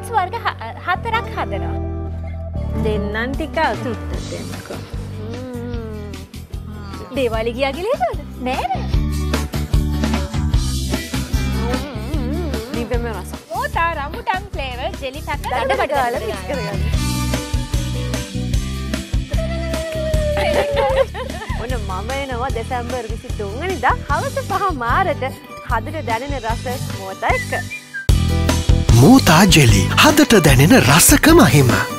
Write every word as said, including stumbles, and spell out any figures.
Nuts වර්ග හතරක් හදනවා. දෙන්නන් ටික සුට්ට දෙන්නකෝ. දේවාලි ගියා කියලා හිතුවද? නෑ නෑ. දිව්‍යම රස. මෝතා රම්බුටන් ෆ්ලේවර් ජෙලි පැක දඩ ගාලා මික්ස් කරගන්න. ඔන්න මම එනවා දෙසැම්බර් විසිතුන් වෙනිදා හවස පහ මාරට හදට දැනෙන රස මෝතා එක්ක. මෝතා ජෙලි හදට දැනෙන රසක මහිම.